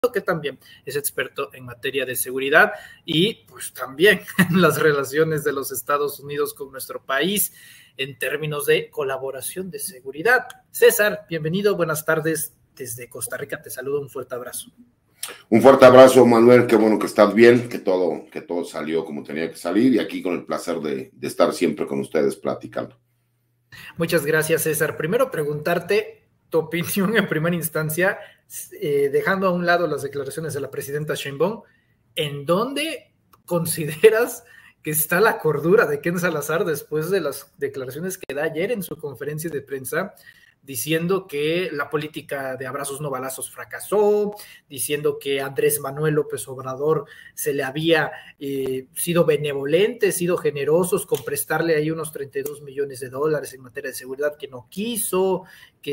que también es experto en materia de seguridad y pues también en las relaciones de los Estados Unidos con nuestro país en términos de colaboración de seguridad. César, bienvenido, buenas tardes desde Costa Rica, te saludo, un fuerte abrazo. Un fuerte abrazo, Manuel, qué bueno que estás bien, que todo salió como tenía que salir y aquí con el placer de estar siempre con ustedes platicando. Muchas gracias, César. Primero preguntarte tu opinión en primera instancia, dejando a un lado las declaraciones de la presidenta Sheinbaum, ¿en dónde consideras que está la cordura de Ken Salazar después de las declaraciones que da ayer en su conferencia de prensa, diciendo que la política de abrazos no balazos fracasó, diciendo que Andrés Manuel López Obrador se le había sido benevolente, sido generosos con prestarle ahí unos 32 millones de dólares en materia de seguridad que no quiso,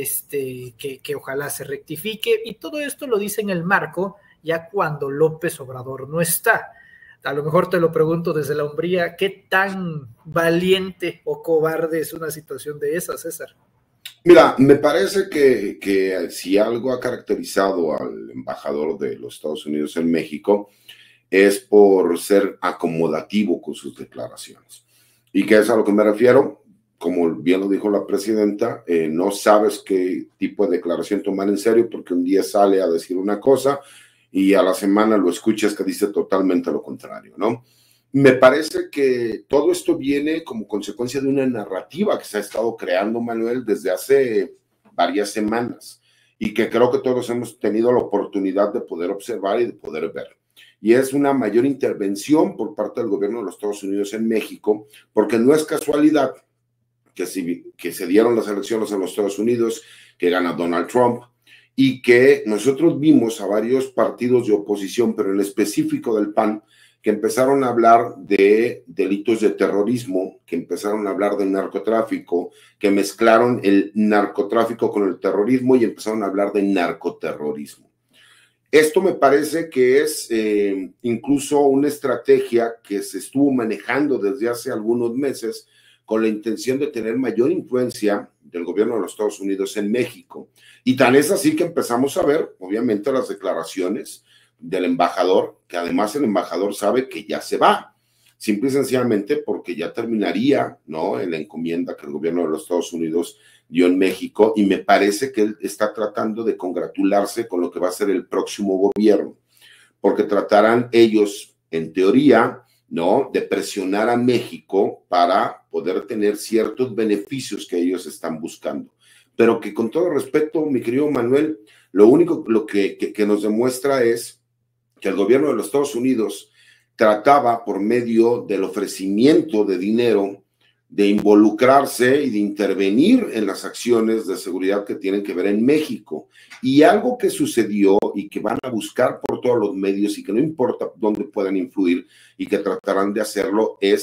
que ojalá se rectifique, y todo esto lo dice en el marco ya cuando López Obrador no está? A lo mejor te lo pregunto desde la hombría, ¿qué tan valiente o cobarde es una situación de esa, César? Mira, me parece que si algo ha caracterizado al embajador de los Estados Unidos en México es por ser acomodativo con sus declaraciones. ¿Y qué es a lo que me refiero? Como bien lo dijo la presidenta, no sabes qué tipo de declaración tomar en serio porque un día sale a decir una cosa y a la semana lo escuchas que dice totalmente lo contrario, ¿no? Me parece que todo esto viene como consecuencia de una narrativa que se ha estado creando, Manuel, desde hace varias semanas y que creo que todos hemos tenido la oportunidad de poder observar y de poder ver. Y es una mayor intervención por parte del gobierno de los Estados Unidos en México, porque no es casualidad que se dieron las elecciones en los Estados Unidos, que gana Donald Trump, y que nosotros vimos a varios partidos de oposición, pero en específico del PAN, que empezaron a hablar de delitos de terrorismo, que empezaron a hablar de narcotráfico, que mezclaron el narcotráfico con el terrorismo y empezaron a hablar de narcoterrorismo. Esto me parece que es incluso una estrategia que se estuvo manejando desde hace algunos meses con la intención de tener mayor influencia del gobierno de los Estados Unidos en México. Y tan es así que empezamos a ver, obviamente, las declaraciones del embajador, que además el embajador sabe que ya se va, simple y sencillamente porque ya terminaría, ¿no?, en la encomienda que el gobierno de los Estados Unidos dio en México, y me parece que él está tratando de congratularse con lo que va a ser el próximo gobierno, porque tratarán ellos, en teoría, ¿no?, de presionar a México para poder tener ciertos beneficios que ellos están buscando. Pero que con todo respeto, mi querido Manuel, lo único que nos demuestra es que el gobierno de los Estados Unidos trataba por medio del ofrecimiento de dinero de involucrarse y de intervenir en las acciones de seguridad que tienen que ver en México. Y algo que sucedió y que van a buscar por todos los medios y que no importa dónde puedan influir y que tratarán de hacerlo es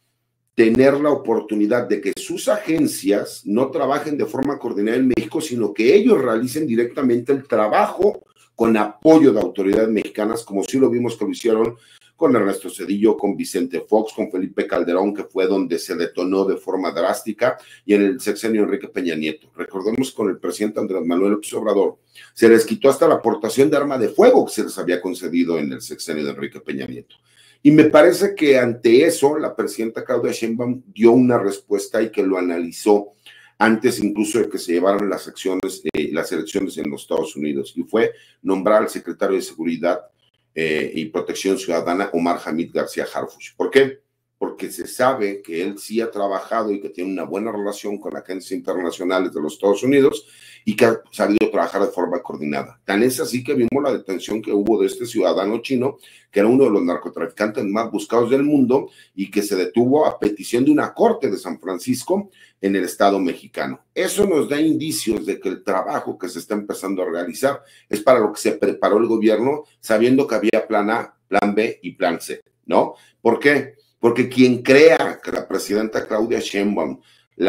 tener la oportunidad de que sus agencias no trabajen de forma coordinada en México, sino que ellos realicen directamente el trabajo con apoyo de autoridades mexicanas, como sí lo vimos que lo hicieron con Ernesto Zedillo, con Vicente Fox, con Felipe Calderón, que fue donde se detonó de forma drástica, y en el sexenio Enrique Peña Nieto. Recordemos que con el presidente Andrés Manuel López Obrador se les quitó hasta la aportación de arma de fuego que se les había concedido en el sexenio de Enrique Peña Nieto. Y me parece que ante eso la presidenta Claudia Sheinbaum dio una respuesta y que lo analizó antes incluso de que se llevaran las elecciones en los Estados Unidos, y fue nombrar al secretario de Seguridad y Protección Ciudadana, Omar Hamid García Harfuch. ¿Por qué? Porque se sabe que él sí ha trabajado y que tiene una buena relación con agencias internacionales de los Estados Unidos y que ha sabido trabajar de forma coordinada. Tan es así que vimos la detención que hubo de este ciudadano chino, que era uno de los narcotraficantes más buscados del mundo y que se detuvo a petición de una corte de San Francisco en el estado mexicano. Eso nos da indicios de que el trabajo que se está empezando a realizar es para lo que se preparó el gobierno, sabiendo que había plan A, plan B y plan C, ¿no? ¿Por qué? Porque quien crea que la presidenta Claudia Sheinbaum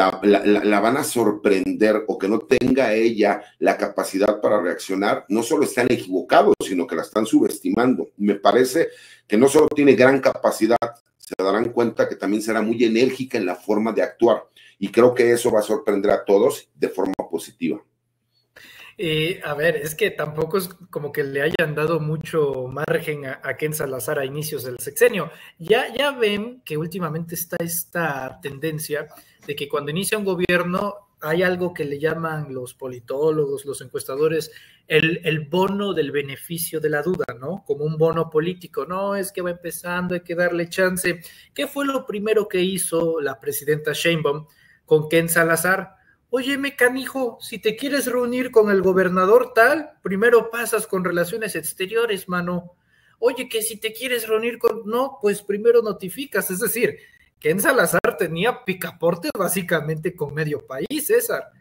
la van a sorprender o que no tenga ella la capacidad para reaccionar, no solo están equivocados, sino que la están subestimando. Me parece que no solo tiene gran capacidad, se darán cuenta que también será muy enérgica en la forma de actuar. Y creo que eso va a sorprender a todos de forma positiva. A ver, es que tampoco es como que le hayan dado mucho margen a Ken Salazar a inicios del sexenio. Ya ven que últimamente está esta tendencia de que cuando inicia un gobierno hay algo que le llaman los politólogos, los encuestadores, el bono del beneficio de la duda, ¿no? Como un bono político. No, es que va empezando, hay que darle chance. ¿Qué fue lo primero que hizo la presidenta Sheinbaum con Ken Salazar? Óyeme, canijo, si te quieres reunir con el gobernador tal, primero pasas con relaciones exteriores, mano. Oye, que si te quieres reunir con... No, pues primero notificas. Es decir, que en Salazar tenía picaporte básicamente con medio país, César.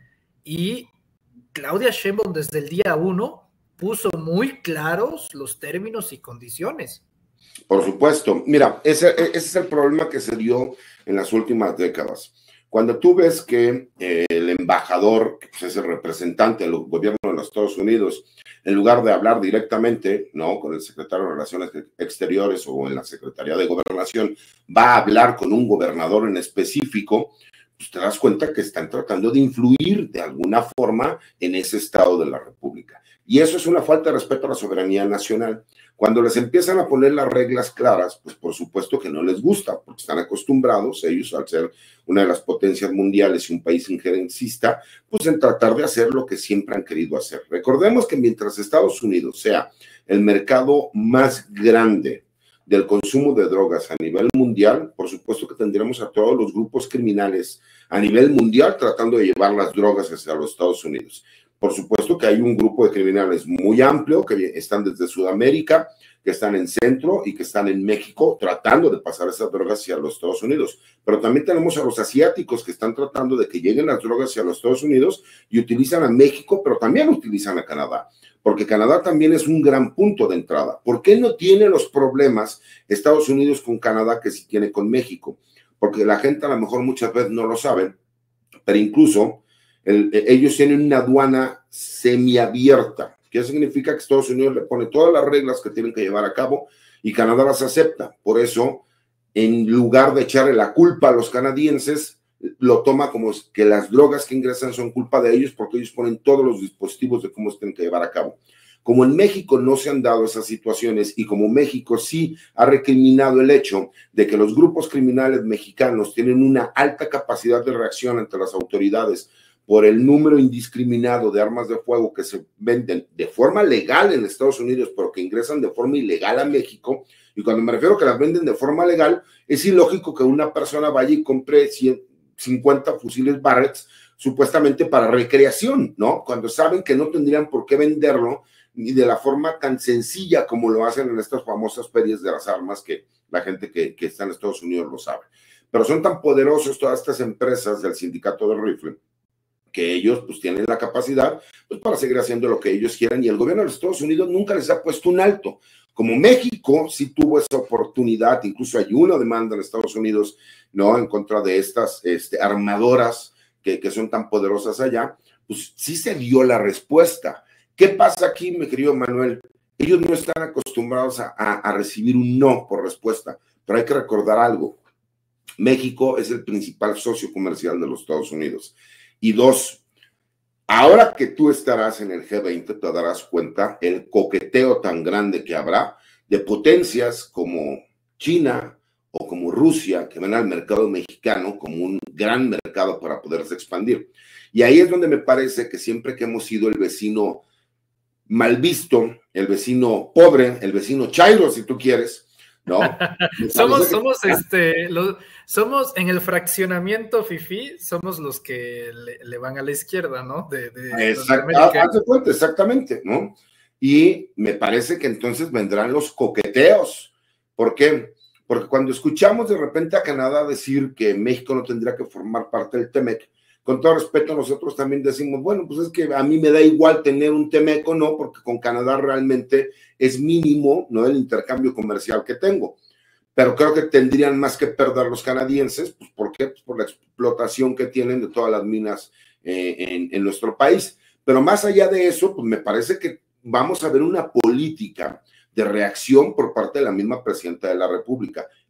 Y Claudia Sheinbaum desde el día uno puso muy claros los términos y condiciones. Por supuesto. Mira, ese es el problema que se dio en las últimas décadas. Cuando tú ves que el embajador, que pues es el representante del gobierno de los Estados Unidos, en lugar de hablar directamente, ¿no?, con el secretario de Relaciones Exteriores o en la Secretaría de Gobernación, va a hablar con un gobernador en específico, pues te das cuenta que están tratando de influir de alguna forma en ese estado de la República. Y eso es una falta de respeto a la soberanía nacional. Cuando les empiezan a poner las reglas claras, pues por supuesto que no les gusta, porque están acostumbrados ellos, al ser una de las potencias mundiales y un país injerencista, pues en tratar de hacer lo que siempre han querido hacer. Recordemos que mientras Estados Unidos sea el mercado más grande del consumo de drogas a nivel mundial, por supuesto que tendremos a todos los grupos criminales a nivel mundial tratando de llevar las drogas hacia los Estados Unidos. Por supuesto que hay un grupo de criminales muy amplio que están desde Sudamérica, que están en Centro y que están en México tratando de pasar esas drogas hacia los Estados Unidos. Pero también tenemos a los asiáticos que están tratando de que lleguen las drogas hacia los Estados Unidos y utilizan a México, pero también utilizan a Canadá, porque Canadá también es un gran punto de entrada. ¿Por qué no tiene los problemas Estados Unidos con Canadá que sí tiene con México? Porque la gente a lo mejor muchas veces no lo sabe, pero incluso ellos tienen una aduana semiabierta, que significa que Estados Unidos le pone todas las reglas que tienen que llevar a cabo y Canadá las acepta. Por eso, en lugar de echarle la culpa a los canadienses, lo toma como que las drogas que ingresan son culpa de ellos porque ellos ponen todos los dispositivos de cómo se tienen que llevar a cabo. Como en México no se han dado esas situaciones y como México sí ha recriminado el hecho de que los grupos criminales mexicanos tienen una alta capacidad de reacción ante las autoridades por el número indiscriminado de armas de fuego que se venden de forma legal en Estados Unidos, pero que ingresan de forma ilegal a México, y cuando me refiero a que las venden de forma legal, es ilógico que una persona vaya y compre 50 fusiles Barrett supuestamente para recreación, ¿no? Cuando saben que no tendrían por qué venderlo ni de la forma tan sencilla como lo hacen en estas famosas ferias de las armas que la gente que está en Estados Unidos lo sabe. Pero son tan poderosos todas estas empresas del sindicato de rifle que ellos pues tienen la capacidad pues para seguir haciendo lo que ellos quieran y el gobierno de los Estados Unidos nunca les ha puesto un alto. Como México sí tuvo esa oportunidad, incluso hay una demanda en Estados Unidos, ¿no?, en contra de estas armadoras que son tan poderosas allá, pues sí se dio la respuesta. ¿Qué pasa aquí, mi querido Manuel? Ellos no están acostumbrados a recibir un no por respuesta, pero hay que recordar algo. México es el principal socio comercial de los Estados Unidos. Y dos, ahora que tú estarás en el G20, te darás cuenta el coqueteo tan grande que habrá de potencias como China o como Rusia, que ven al mercado mexicano como un gran mercado para poderse expandir. Y ahí es donde me parece que siempre que hemos sido el vecino mal visto, el vecino pobre, el vecino chairo, si tú quieres, ¿no? Somos en el fraccionamiento fifí, somos los que le van a la izquierda, ¿no? Exactamente, ¿no? Y me parece que entonces vendrán los coqueteos. ¿Por qué? Porque cuando escuchamos de repente a Canadá decir que México no tendría que formar parte del TEMEC, con todo respeto, nosotros también decimos, bueno, pues es que a mí me da igual tener un TEMEC o no, porque con Canadá realmente es mínimo, ¿no?, el intercambio comercial que tengo. Pero creo que tendrían más que perder los canadienses, pues ¿por qué? Pues por la explotación que tienen de todas las minas en nuestro país. Pero más allá de eso, pues me parece que vamos a ver una política de reacción por parte de la misma presidenta de la República.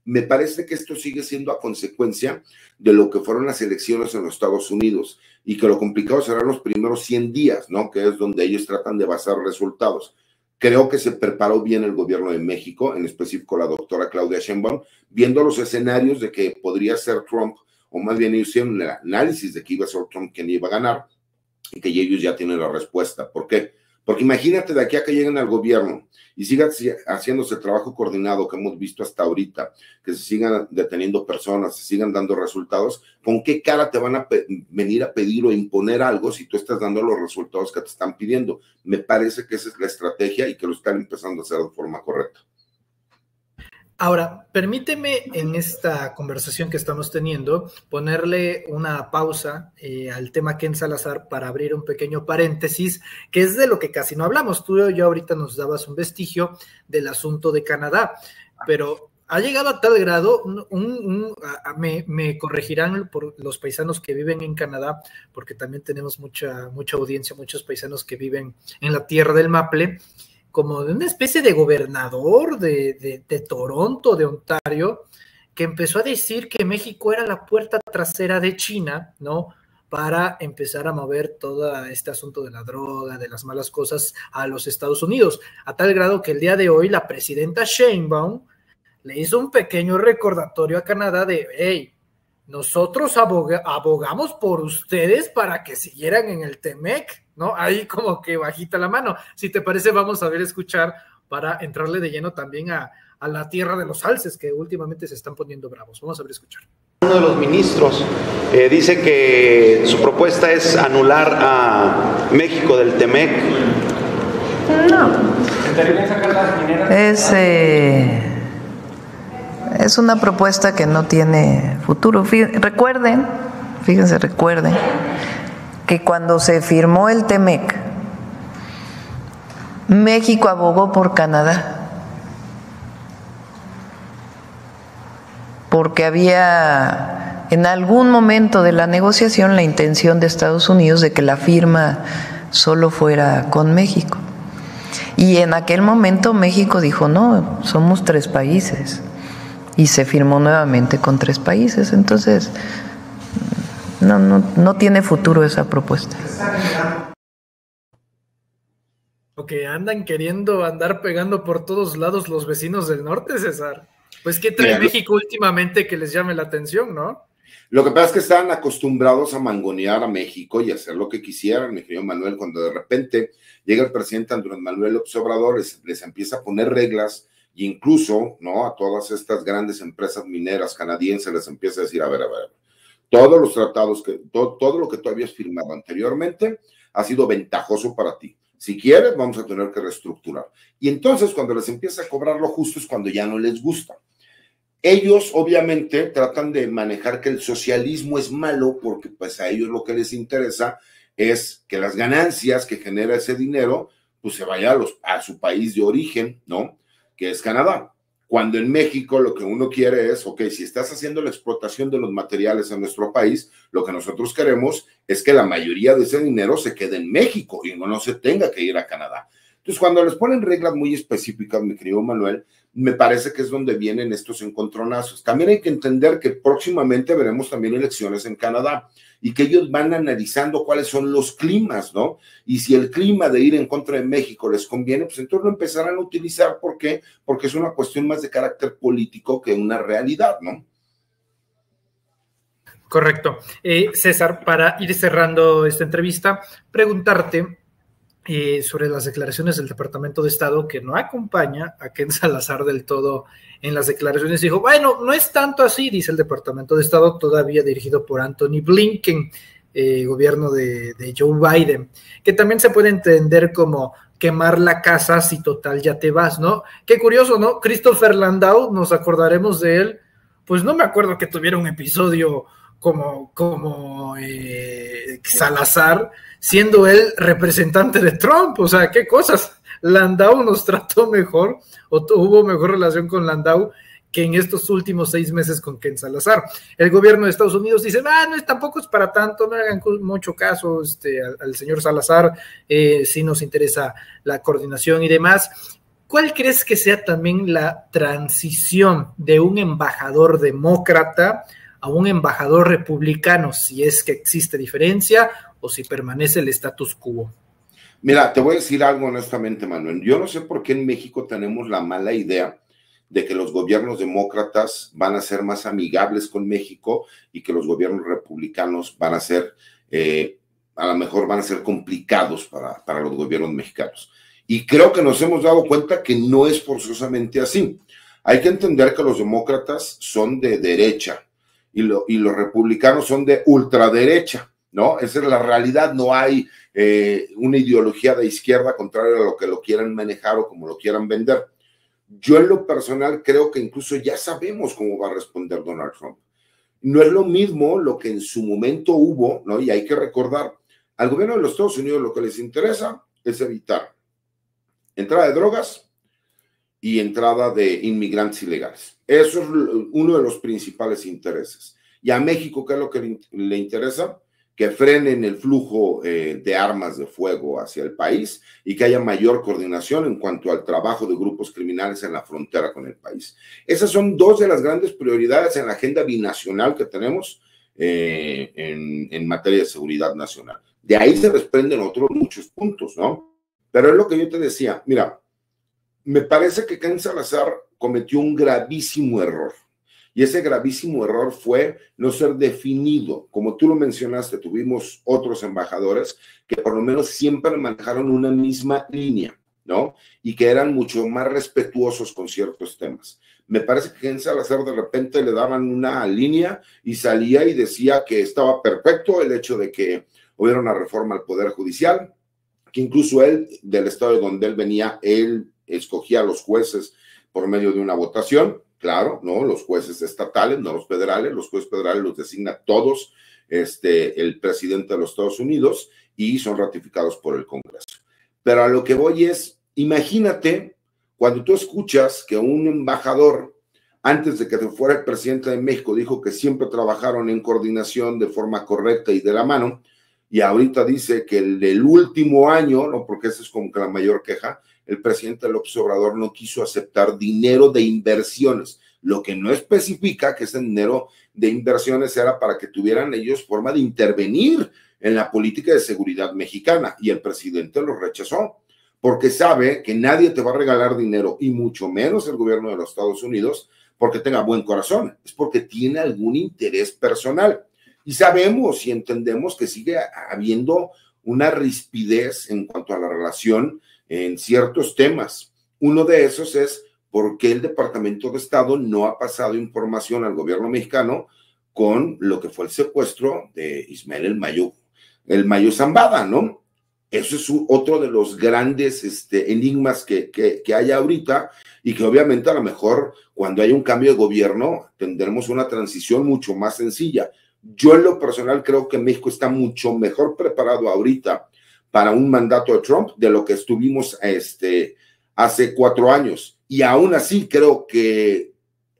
Me parece que esto sigue siendo a consecuencia de lo que fueron las elecciones en los Estados Unidos y que lo complicado serán los primeros 100 días, ¿no? Que es donde ellos tratan de basar resultados. Creo que se preparó bien el gobierno de México, en específico la doctora Claudia Sheinbaum, viendo los escenarios de que podría ser Trump, o más bien ellos hicieron el análisis de que iba a ser Trump quien iba a ganar, y que ellos ya tienen la respuesta. ¿Por qué? Porque imagínate de aquí a que lleguen al gobierno y sigan haciéndose el trabajo coordinado que hemos visto hasta ahorita, que se sigan deteniendo personas, se sigan dando resultados, ¿con qué cara te van a venir a pedir o imponer algo si tú estás dando los resultados que te están pidiendo? Me parece que esa es la estrategia y que lo están empezando a hacer de forma correcta. Ahora, permíteme en esta conversación que estamos teniendo ponerle una pausa al tema Ken Salazar para abrir un pequeño paréntesis, que es de lo que casi no hablamos. Tú y yo ahorita nos dabas un vestigio del asunto de Canadá, pero ha llegado a tal grado, me corregirán por los paisanos que viven en Canadá, porque también tenemos mucha audiencia, muchos paisanos que viven en la tierra del Maple, como de una especie de gobernador de Toronto, de Ontario, que empezó a decir que México era la puerta trasera de China, ¿no? Para empezar a mover todo este asunto de la droga, de las malas cosas a los Estados Unidos, a tal grado que el día de hoy la presidenta Sheinbaum le hizo un pequeño recordatorio a Canadá de, hey, nosotros abogamos por ustedes para que siguieran en el TEMEC, ¿no? Ahí como que bajita la mano. Si te parece, vamos a escuchar para entrarle de lleno también a la tierra de los alces, que últimamente se están poniendo bravos. Vamos a escuchar. Uno de los ministros dice que su propuesta es anular a México del TEMEC. No. Es una propuesta que no tiene futuro. Recuerden que cuando se firmó el TEMEC, México abogó por Canadá, porque había en algún momento de la negociación la intención de Estados Unidos de que la firma solo fuera con México. Y en aquel momento México dijo, no, somos 3 países. Y se firmó nuevamente con 3 países. Entonces, no tiene futuro esa propuesta. Ok, andan queriendo andar pegando por todos lados los vecinos del norte, César. Pues, ¿qué trae México últimamente que les llame la atención, no? Lo que pasa es que están acostumbrados a mangonear a México y hacer lo que quisieran, mi querido Manuel, cuando de repente llega el presidente Andrés Manuel López Obrador, les empieza a poner reglas. Y incluso, ¿no? A todas estas grandes empresas mineras canadienses les empieza a decir, a ver, todos los tratados, todo lo que tú habías firmado anteriormente ha sido ventajoso para ti. Si quieres, vamos a tener que reestructurar. Y entonces, cuando les empieza a cobrar lo justo es cuando ya no les gusta. Ellos, obviamente, tratan de manejar que el socialismo es malo porque, pues, a ellos lo que les interesa es que las ganancias que genera ese dinero, pues, se vaya a su país de origen, ¿no? Que es Canadá. Cuando en México lo que uno quiere es, ok, si estás haciendo la explotación de los materiales en nuestro país, lo que nosotros queremos es que la mayoría de ese dinero se quede en México y no se tenga que ir a Canadá. Entonces, cuando les ponen reglas muy específicas, mi querido Manuel, me parece que es donde vienen estos encontronazos. También hay que entender que próximamente veremos también elecciones en Canadá y que ellos van analizando cuáles son los climas, ¿no? Y si el clima de ir en contra de México les conviene, pues entonces lo empezarán a utilizar. ¿Por qué? Porque es una cuestión más de carácter político que una realidad, ¿no? Correcto. César, para ir cerrando esta entrevista, preguntarte sobre las declaraciones del Departamento de Estado, que no acompaña a Ken Salazar del todo en las declaraciones. Dijo, bueno, no es tanto así, dice el Departamento de Estado, todavía dirigido por Anthony Blinken, gobierno de Joe Biden, que también se puede entender como quemar la casa si total ya te vas, ¿no? Qué curioso, ¿no? Christopher Landau, nos acordaremos de él, pues no me acuerdo que tuviera un episodio como Salazar, siendo él representante de Trump. O sea, qué cosas. Landau nos trató mejor, o tuvo mejor relación con Landau que en estos últimos 6 meses con Ken Salazar. El gobierno de Estados Unidos dice, no, tampoco es para tanto, no hagan mucho caso al señor Salazar, sí nos interesa la coordinación y demás. ¿cuál crees que sea también la transición de un embajador demócrata a un embajador republicano, si es que existe diferencia o si permanece el status quo? Mira, te voy a decir algo honestamente, Manuel. Yo no sé por qué en México tenemos la mala idea de que los gobiernos demócratas van a ser más amigables con México y que los gobiernos republicanos van a ser, a lo mejor van a ser complicados para los gobiernos mexicanos. Y creo que nos hemos dado cuenta que no es forzosamente así. Hay que entender que los demócratas son de derecha y los republicanos son de ultraderecha, ¿no? Esa es la realidad. No hay una ideología de izquierda contraria a lo que lo quieran manejar o como lo quieran vender. Yo en lo personal creo que incluso ya sabemos cómo va a responder Donald Trump. No es lo mismo lo que en su momento hubo, ¿no? Y hay que recordar, al gobierno de los Estados Unidos lo que les interesa es evitar entrada de drogas y entrada de inmigrantes ilegales. Eso es uno de los principales intereses. Y a México, ¿qué es lo que le interesa? Que frenen el flujo de armas de fuego hacia el país y que haya mayor coordinación en cuanto al trabajo de grupos criminales en la frontera con el país. Esas son dos de las grandes prioridades en la agenda binacional que tenemos en materia de seguridad nacional. De ahí se desprenden otros muchos puntos, ¿no? Pero es lo que yo te decía. Mira, me parece que Ken Salazar cometió un gravísimo error. Y ese gravísimo error fue no ser definido. Como tú lo mencionaste, tuvimos otros embajadores que por lo menos siempre manejaron una misma línea, ¿no? Y que eran mucho más respetuosos con ciertos temas. Me parece que Ken Salazar de repente le daban una línea y salía y decía que estaba perfecto el hecho de que hubiera una reforma al Poder Judicial, que incluso él, del estado de donde él venía, él escogía a los jueces por medio de una votación. Claro, ¿no? Los jueces estatales, no los federales. Los jueces federales los designa todos el presidente de los Estados Unidos y son ratificados por el Congreso. Pero a lo que voy es, imagínate cuando tú escuchas que un embajador, antes de que fuera el presidente de México, dijo que siempre trabajaron en coordinación de forma correcta y de la mano, y ahorita dice que el último año, ¿no? Porque esa es como que la mayor queja, el presidente López Obrador no quiso aceptar dinero de inversiones, lo que no especifica que ese dinero de inversiones era para que tuvieran ellos forma de intervenir en la política de seguridad mexicana, y el presidente lo rechazó, porque sabe que nadie te va a regalar dinero, y mucho menos el gobierno de los Estados Unidos, porque tenga buen corazón, es porque tiene algún interés personal. Y sabemos y entendemos que sigue habiendo una rispidez en cuanto a la relación en ciertos temas. Uno de esos es por qué el Departamento de Estado no ha pasado información al gobierno mexicano con lo que fue el secuestro de Ismael el Mayo Zambada, ¿no? Eso es otro de los grandes enigmas que hay ahorita, y que obviamente a lo mejor cuando hay un cambio de gobierno tendremos una transición mucho más sencilla. Yo en lo personal creo que México está mucho mejor preparado ahorita para un mandato de Trump de lo que estuvimos hace 4 años. Y aún así creo que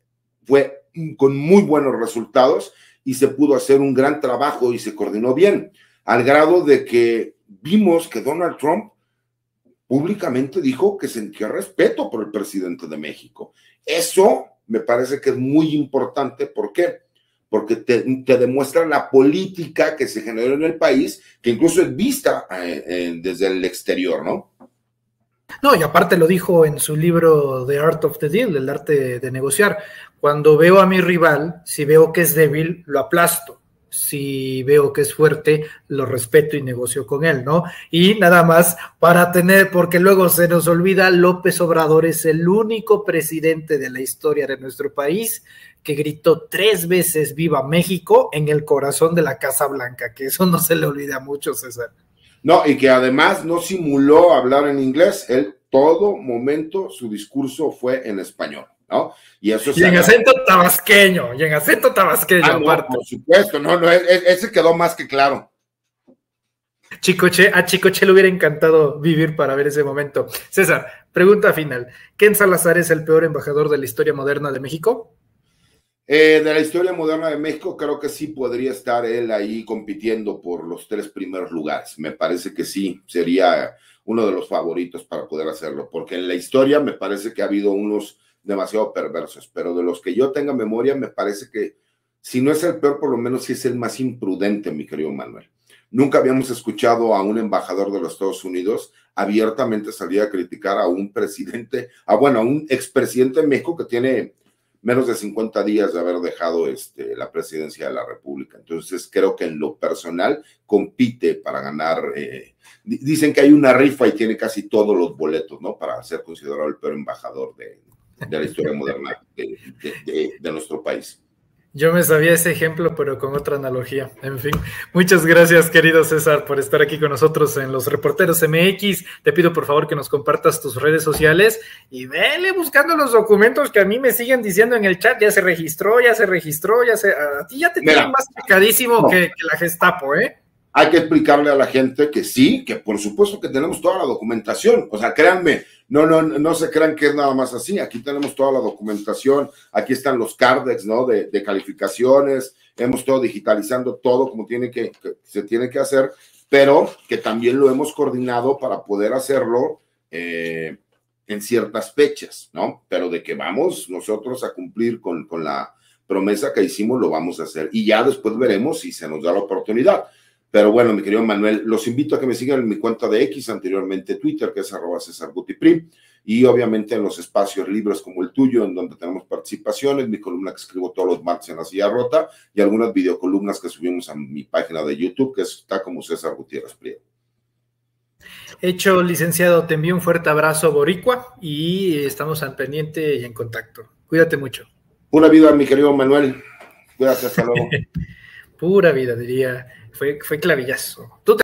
fue con muy buenos resultados y se pudo hacer un gran trabajo y se coordinó bien, al grado de que vimos que Donald Trump públicamente dijo que sentía respeto por el presidente de México. Eso me parece que es muy importante. ¿Por qué? Porque te demuestra la política que se generó en el país, que incluso es vista desde el exterior, ¿no? No, y aparte lo dijo en su libro The Art of the Deal, el arte de negociar. Cuando veo a mi rival, si veo que es débil, lo aplasto. Si veo que es fuerte, lo respeto y negocio con él, ¿no? Y nada más para tener, porque luego se nos olvida, López Obrador es el único presidente de la historia de nuestro país que gritó 3 veces ¡Viva México! En el corazón de la Casa Blanca, que eso no se le olvida mucho, César. No, y que además no simuló hablar en inglés. Él, todo momento, su discurso fue en español, ¿no? Y eso y en acento tabasqueño, no, aparte. Por supuesto, no, ese quedó más que claro. A Chicoche le hubiera encantado vivir para ver ese momento. César, pregunta final. ¿Ken Salazar es el peor embajador de la historia moderna de México? De la historia moderna de México, creo que sí podría estar él ahí compitiendo por los 3 primeros lugares. Me parece que sí, sería uno de los favoritos para poder hacerlo, porque en la historia me parece que ha habido unos demasiado perversos, pero de los que yo tenga memoria, me parece que si no es el peor, por lo menos sí es el más imprudente, mi querido Manuel. Nunca habíamos escuchado a un embajador de los Estados Unidos abiertamente salir a criticar a un presidente, a un expresidente de México que tiene menos de 50 días de haber dejado la presidencia de la República. Entonces creo que en lo personal compite para ganar. Dicen que hay una rifa y tiene casi todos los boletos, ¿no? Para ser considerado el peor embajador de la historia moderna de nuestro país. Yo me sabía ese ejemplo, pero con otra analogía. En fin, muchas gracias, querido César, por estar aquí con nosotros en Los Reporteros MX. Te pido, por favor, que nos compartas tus redes sociales y vele buscando los documentos que a mí me siguen diciendo en el chat. Ya se registró. A ti ya te tienen más checadísimo que la Gestapo, ¿eh? Hay que explicarle a la gente que sí, que por supuesto que tenemos toda la documentación. O sea, créanme, no se crean que es nada más así. Aquí tenemos toda la documentación. Aquí están los cardex, ¿no? De calificaciones. Hemos estado digitalizando todo como se tiene que hacer, pero que también lo hemos coordinado para poder hacerlo en ciertas fechas, ¿no? Pero de que vamos nosotros a cumplir con la promesa que hicimos, lo vamos a hacer. Y ya después veremos si se nos da la oportunidad. Pero bueno, mi querido Manuel, los invito a que me sigan en mi cuenta de X, anteriormente Twitter, que es @CesarGutiPri, y obviamente en los espacios libres como el tuyo, en donde tenemos participaciones, mi columna que escribo todos los martes en La Silla Rota, y algunas videocolumnas que subimos a mi página de YouTube, que está como César Gutiérrez Prieto. Hecho, licenciado, te envío un fuerte abrazo, boricua, y estamos al pendiente y en contacto. Cuídate mucho. Pura vida, mi querido Manuel. Cuídate, hasta luego. Pura vida, diría. Fue clavillazo.